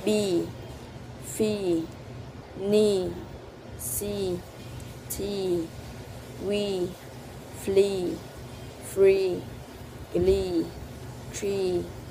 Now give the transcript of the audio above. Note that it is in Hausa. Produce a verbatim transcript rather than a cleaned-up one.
B, Fee, Knee, C, T, We, Flee, Free, Glee, Tree,